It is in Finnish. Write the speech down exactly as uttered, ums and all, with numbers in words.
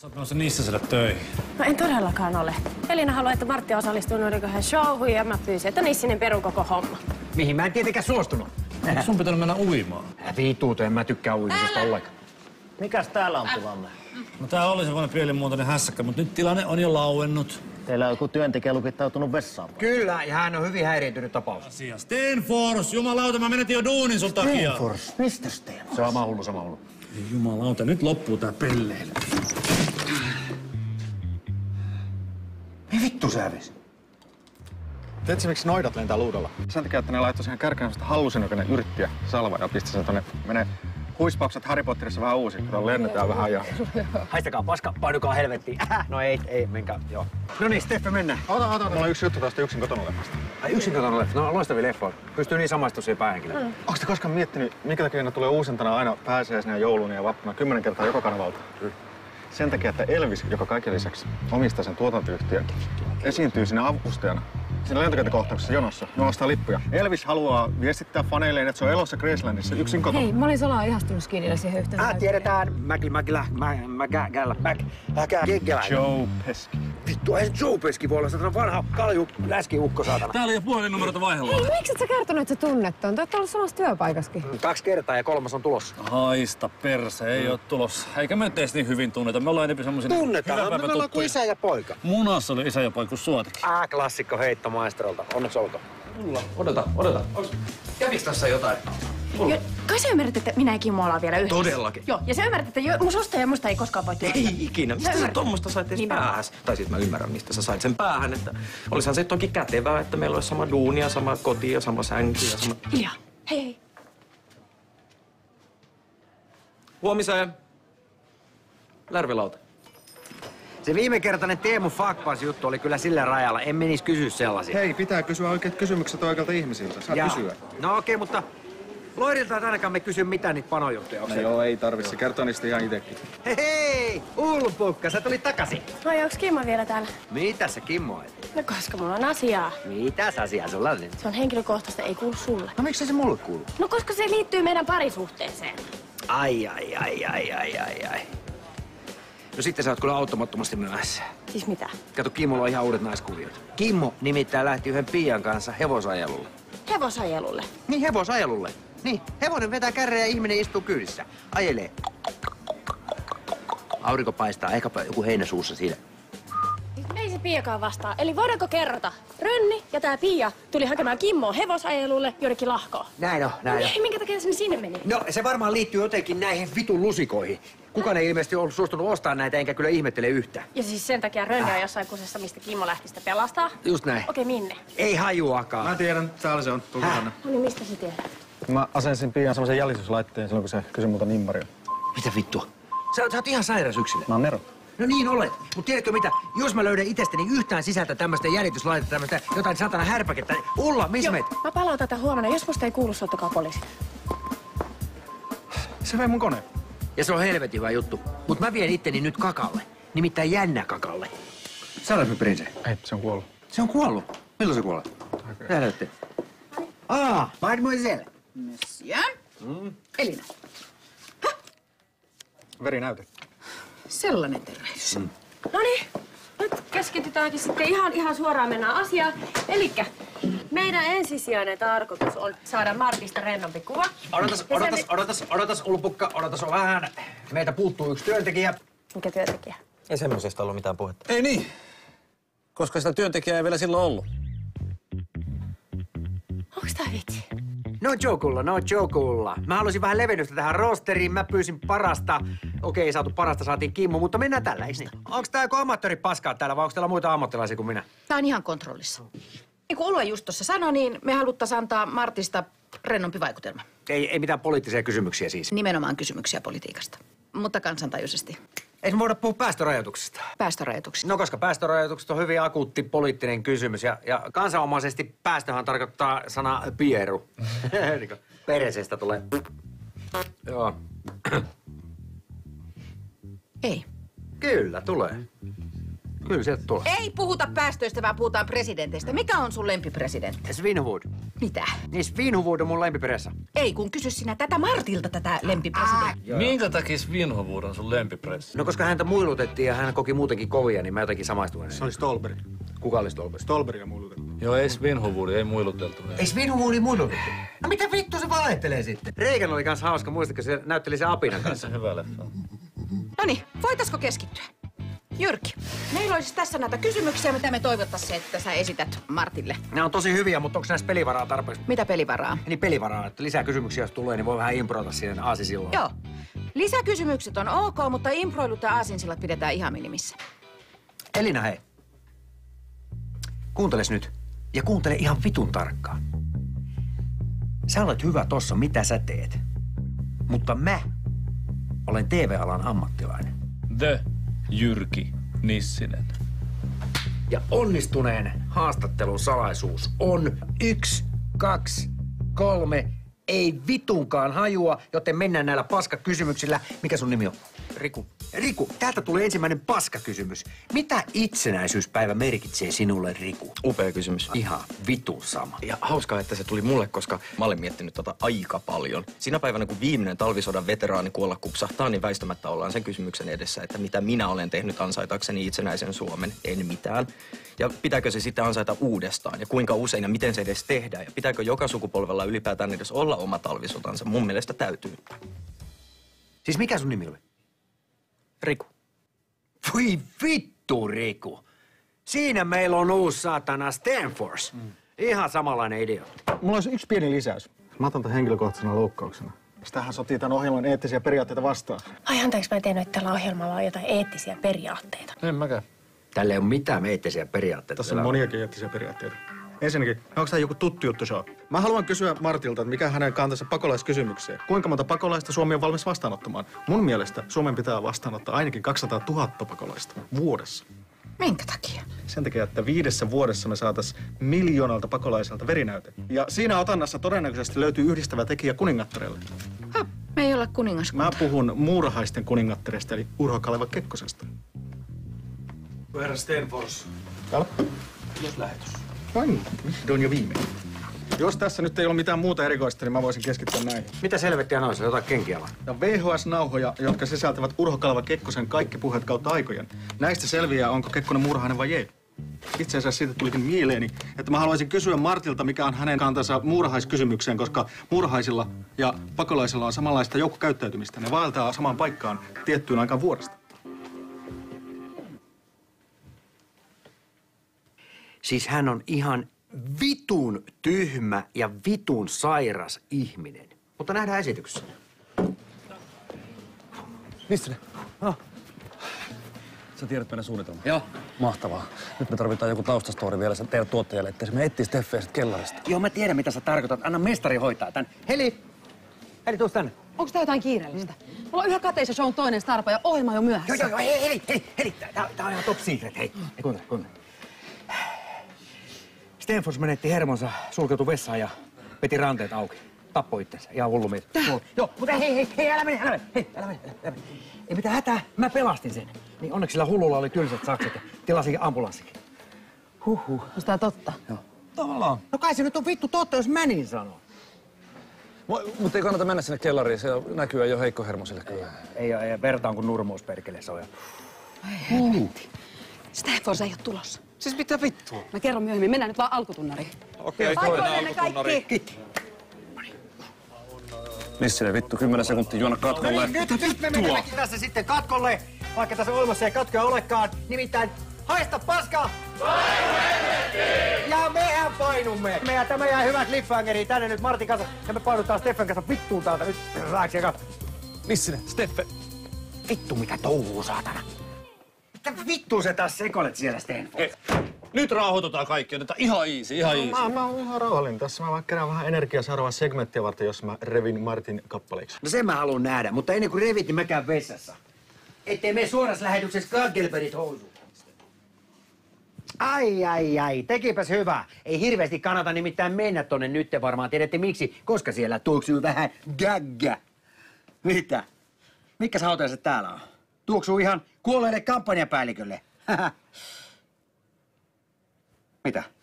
Sä oot menossa Nissaselle töihin. No en todellakaan ole. Elina haluaa, että Martti osallistuu Nurikohan showhun ja mä pyysin, että Nissinen peruu koko homma. Mihin mä en tietenkään suostunut. Eikö sun pitänyt mennä uimaan? Älä viituutu, en mä tykkää uimisesta ollenkaan. Mikäs täällä on tilanne? No tää oli semmoinen pienimuotoinen hässäkkä, mutta nyt tilanne on jo lauennut. Teillä on joku työntekijä lukittautunut vessaan. Kyllä, ja hän on hyvin häiriintynyt tapaus. Asia. Stenfors, jumalauta, mä menetin jo duunin sun takia. Stenfors? Mistä Stenfors? Sama hullu, sama hullu. Ei jumalauta, nyt loppuu tää pelleily. Ei vittu se hävisi. Tiedätkö, miksi noidat lentää luudalla? Sen takia, että ne laittoi siihen kärkeen sellaista hallusinokainen yrttiä salvaa ja pisti sen tonne. Menee huispaukset Harry Potterissa vähän uusi, kun lennetään vähän ja... Haistakaa paska, painukaa helvettiin. Äh, no ei, ei, menkää, joo. No niin, Steffe, mennään. Ota, ota, mulla on yksi juttu tästä Yksin kotona leffasta. Ai yksin kotona leffa, no loistavia leffoja. Pystyy niin samaistumaan siihen päähenkilöön. Mm. Onko te koskaan miettinyt, minkä takia ne tulee uusintana aina pääsiäisenä, jouluna ja vappuna kymmenen kertaa joka karnevalta? Sen takia, että Elvis, joka kaiken lisäksi omistaa sen tuotantoyhtiön, esiintyy siinä avustajana. Siinä lentokenttäkohtauksessa jonossa, jonostaa lippuja. Elvis haluaa viestittää faneilleen, että se on elossa Gracelandissa yksin kotona. Hei, mä olin salaa ihastunut Skinillä siihen yhteen. Äh, tiedetään. Mäkli, mäkilä, mä, mä, gällä, mäk, häkää, geggelä. Joe Pesci. Vittu, ei se Joe Pesci voi olla satana vanha kalju, läskiukko saatana. Täällä ei oo puhelinnumerota vaihella. Hei, miksi et sä kertonut, että sä tunnet ton? Te ootte ollut samassa työpaikassakin. Kaksi kertaa ja kolmas on tulossa. Haista perse, ei oo tulossa. Eikä me teistä niin hyvin tunneta. Me ollaan enemmän semmosia Tunnetaan, me ollaan kuin isä ja poika. Munassa oli isä ja poika kuin suotikin. Ah, klassikko heitto maestrolta. Onneksi olkoon. Mulla. Odota, odota. Käviks tässä jotain? Jo, kai sä ymmärrät, että minä ja Kimmo ollaan vielä yhdessä? Todellakin. Joo, ja sä ymmärrät, että jo, mun susta ja musta ei koskaan voi työtä. Ei ikinä. Mistä sä tommosta sait edes Nimenomaan. päähäs? Tai siis mä ymmärrän, mistä sä sait sen päähän. Että olisihan se toki kätevää, että meillä olisi sama duunia, sama koti ja sama sänky ja sama... Hiljaa. Hei, hei. Huomiseen. Lärvilauta. Se viimekertainen Teemu Fakpas-juttu oli kyllä sillä rajalla. En menisi kysyä sellaisia. Hei, pitää kysyä oikeat kysymykset oikealta ihmisiltä. Saa Ja- kysyä. No okei, okay, mutta Loirilta et ainakaan me kysy mitään niitä panojuttuja. No joo, ei tarvi. Se kertoo niistä ihan itekin. Hei, hei! Ulpukka, sä tulit takaisin. No onks Kimmo vielä täällä? Mitä sä Kimmo? No koska mulla on asiaa. Mitäs asiaa sulla on nyt? Se on henkilökohtaista, ei kuulu sulle. No miksi se mulle kuuluu? No koska se liittyy meidän parisuhteeseen. Ai, ai, ai, ai, ai, ai, ai. No sitten sä oot kyllä automattomasti myöhässä. Siis mitä? Kato, Kimmolla on ihan uudet naiskuviot. Kimmo nimittäin lähti yhden Pian kanssa hevosajelulle. Hevosajelulle. Niin, hevosajelulle. Niin, hevonen vetää kärreä ja ihminen istuu kyydissä. Ajelee. Aurinko paistaa, ehkäpä joku heinäsuussa siinä. Ei se Piakaan vastaa. Eli voidaanko kerrota? Rönni ja tää Pia tuli hakemaan Kimmoa hevosajelulle jonnekin lahkoon. Näin on, näin on. Ei, minkä takia se sinne meni? No, se varmaan liittyy jotenkin näihin vitun lusikoihin. Kukaan ei ilmeisesti ollut suostunut ostamaan näitä, enkä kyllä ihmettele yhtään. Ja siis sen takia Rönni on jossain kusessa, mistä Kimmo lähti sitä pelastaa. Just näin. Okei, minne? Ei hajuakaan. Mä tiedän, täällä se on. Tulkaa tänne. No niin, mistä sä tiedät? Mä asensin Pian semmoisen jäljityslaitteen silloin, kun se kysyi multa nimmaria. Mitä vittua? Sä, sä oot ihan sairas yksilö. Mä oon Nero. No niin olet. Mut tiedätkö mitä? Jos mä löydän itsestäni yhtään sisältä tämmöistä jäljityslaitetta, tämmöistä jotain satana härpäkettä, niin Ulla, missä meet? Mä palaan tätä huomenna. Jos musta ei kuulu, soittakaa poliisille. Se vei mun kone. Ja se on helvetin hyvä juttu. Mut mä vien itteni nyt kakalle. Nimittäin jännä kakalle. Sä olet Prince. Ei, se on kuollut. Se on kuollut. Milloin se kuolee? Lähdette. Ah, mademoiselle. Monsieur? Mm. Elina. Verinäyte. Sellainen tervehdys. Mm. No niin, nyt keskitytäänkin sitten ihan, ihan suoraan mennään asiaan. Elikkä meidän ensisijainen tarkoitus on saada Martista rennompi kuva. Odotas, Ja odotas, sen- odotas, odotas, Ulpukka, odotas on vähän. Meitä puuttuu yksi työntekijä. Mikä työntekijä? Ei semmoisesta ollut mitään puhetta. Ei niin. Koska sitä työntekijää ei vielä silloin ollut. Onks tää vitsi? No jokulla, no jokulla. Mä halusin vähän levennystä tähän roosteriin. Mä pyysin parasta. Okei, ei saatu parasta, saatiin Kimmo, mutta mennään tällä. Niin. Onks tää joku amatööri paskaa täällä vai onks täällä muita ammattilaisia kuin minä? Tää on ihan kontrollissa. Niin kuin Ulva just tuossa sanoi, niin me haluttais antaa Martista rennompi vaikutelma. Ei, ei mitään poliittisia kysymyksiä siis. Nimenomaan kysymyksiä politiikasta. Mutta kansantajuisesti. Ei me voida puhua päästörajoituksista. Päästörajoituksista. No koska päästörajoitukset on hyvin akuutti poliittinen kysymys ja, ja kansanomaisesti päästöhän tarkoittaa sana pieru. Niin Peresestä tulee. Joo. Ei. Kyllä, tulee. Kyllä sieltä tulee. Ei puhuta päästöistä, vaan puhutaan presidenteistä. Mikä on sun lempipresidentti? Svinhuvud. Mitä? Niin Svinhuvud on mun lempiperässä. Ei, kun kysy sinä tätä Martilta tätä lempipresidenttiä. Minkä takia Svinhuvud on sun lempipressi? No koska häntä muilutettiin ja hän koki muutenkin kovia, niin mä jotenkin samaistuin. Se oli Stolberg. Kuka oli Stolberg? Stolbergia muilutettiin. Joo, ei Svinhuvud, ei muiluteltu. Ei Svinhuvudi muilutettu. No mitä vittu se valehtelee sitten? Reagan oli kans hauska, muistatko se näytteli sen apinan kanssa? Se hyvä leffa. No niin, voitaisko keskittyä? Jyrki, meillä olisi tässä näitä kysymyksiä, mitä me toivottaisiin, että sä esität Martille. Nämä on tosi hyviä, mutta onko näissä pelivaraa tarpeeksi? Mitä pelivaraa? Niin pelivaraa, että lisää kysymyksiä jos tulee, niin voi vähän improta siihen aasisilloon. Joo. Lisäkysymykset on ok, mutta improilut ja aasinsillat pidetään ihan minimissä. Elina, hei. Kuunteles nyt. Ja kuuntele ihan vitun tarkkaan. Sä olet hyvä tossa, mitä sä teet. Mutta mä olen T V-alan ammattilainen. The Jyrki Nissinen. Ja onnistuneen haastattelun salaisuus on yksi, kaksi, kolme, ei vitunkaan hajua, joten mennään näillä paskakysymyksillä. Mikä sun nimi on? Riku. Riku, täältä tulee ensimmäinen paskakysymys. Mitä itsenäisyyspäivä merkitsee sinulle, Riku? Upea kysymys. Ihan vitun sama. Ja hauskaa, että se tuli mulle, koska mä olen miettinyt tota aika paljon. Sinä päivänä, kun viimeinen talvisodan veteraani kuolla kupsahtaa, niin väistämättä ollaan sen kysymyksen edessä, että mitä minä olen tehnyt ansaitakseni itsenäisen Suomen. En mitään. Ja pitääkö se sitten ansaita uudestaan? Ja kuinka usein ja miten se edes tehdään? Ja pitääkö joka sukupolvella ylipäätään edes olla oma talvisotansa? Mun mielestä täytyy. Siis mikä sun nimi oli? Riku. Voi vittu, Riku. Siinä meillä on uusi saatana Stanforce. Mm. Ihan samanlainen idea. Mulla olisi yksi pieni lisäys. Mä otan tämän henkilökohtaisena loukkauksena. Tähän sotii tämän ohjelman eettisiä periaatteita vastaan. Ai anteeksi, mä en tehnyt, että tällä ohjelmalla on jotain eettisiä periaatteita. En mäkään. Tällä ei ole mitään eettisiä periaatteita. Tässä on moniakin eettisiä periaatteita. Ensinnäkin, onko tämä joku tuttu juttu show? Mä haluan kysyä Martilta, että mikä hänen kantansa pakolaiskysymykseen. Kuinka monta pakolaista Suomi on valmis vastaanottamaan? Mun mielestä Suomen pitää vastaanottaa ainakin kaksisataatuhatta pakolaista vuodessa. Minkä takia? Sen takia, että viidessä vuodessa me saatais miljoonalta pakolaiselta verinäyte. Ja siinä otannassa todennäköisesti löytyy yhdistävä tekijä kuningattarelle. Ha, me ei olla kuningaskunta. Mä puhun muurahaisten kuningattaresta, eli Urho Kaleva Kekkosesta. Herra Stenfors. Täällä? Jos lähetys. Vain, vihdoin ja viimein. Jos tässä nyt ei ole mitään muuta erikoista, niin mä voisin keskittyä näihin. Mitä selvettiä noissa? Jotain kenkiä vaan. Ja V H S-nauhoja, jotka sisältävät Urho Kaleva Kekkosen kaikki puheet kautta aikojen. Näistä selviää, onko Kekkonen murhainen vai ei. Itse asiassa siitä tulikin mieleeni, että mä haluaisin kysyä Martilta, mikä on hänen kantansa muurahaiskysymykseen, koska muurahaisilla ja pakolaisilla on samanlaista joukkokäyttäytymistä. Ne vaeltaa samaan paikkaan tiettyyn aikaan vuodesta. Siis hän on ihan vitun tyhmä ja vitun sairas ihminen. Mutta nähdään esityksessä. Missä ne? Oh. Sä tiedät meidän suunnitelman. Joo. Mahtavaa. Nyt me tarvitaan joku taustastory vielä sen teidän tuottajalle, ettei se me etsii Steffeä sit kellarista. Joo, mä tiedän mitä sä tarkoitat. Anna mestari hoitaa tän. Heli! Heli, tuus tänne. Onko tää jotain kiireellistä? Mulla on yhä kateissa shown toinen starpa ja ohjelma on jo myöhässä. Joo, joo, joo, hei, heli, heli, heli. Tää, tää on ihan top secret, hei. Hei, kuuntele, kuuntele. Stenfors menetti hermonsa, sulkeutui vessaan ja veti ranteet auki. Tappoi itsensä, ihan hullu mies. Joo, mutta hei, hei, hei, älä mene, älä mene, hei, älä mene, älä mene. Ei mitään hätää, mä pelastin sen. Niin onneksi sillä hullulla oli tylsät sakset ja tilasin ambulanssikin. Huhhuh. Onko tää totta? Joo. Tavallaan. No kai se nyt on vittu totta, jos mä niin sanon. Mutta ei kannata mennä sinne kellariin, se näkyy jo heikkohermosille kyllä. Ei, ei verta on kuin nurmuus perkele se on. Stanford ei ole tulossa. Siis mitä vittua? Mä kerron myöhemmin. Mennään nyt vaan alkutunnariin. Okei, Paikoilleen ne kaikki! Kiitti. Nissinen vittu, kymmenen sekuntia juona katkolle. Nyt, nyt me menemmekin tässä sitten katkolle, vaikka tässä olemassa ei katkoja olekaan. Nimittäin haista paskaa! Ja mehän painumme! Me ja tämä jää hyvät cliffhangeriin tänne nyt Martin kanssa. Ja me painutaan Steffen kanssa vittuun täältä nyt. Raaks ja katso. Nissinen, Steffe. Vittu mikä touhuu, saatana. Mitä vittua sä taas sekoilet siellä, Stenford? Nyt rauhoitutaan kaikki, otetaan ihan easy, ihan easy. Mä, mä oon ihan rauhallinen tässä. Mä vaan kerään vähän energiaa seuraavaa segmenttiä varten, jos mä revin Martin kappaleiksi. No sen mä haluan nähdä, mutta ennen kuin revit, niin mä käyn vessassa. Ettei mene suorassa lähetyksessä Gaggelberit housuun. Ai, ai, ai. Tekipäs hyvä. Ei hirveästi kannata nimittäin mennä tonne nytte varmaan. Tiedätte miksi? Koska siellä tuoksuu vähän gagga. Mitä? Mitkä hautaiset täällä on? Tuoksuu ihan kuolleelle kampanjapäällikölle. Mitä?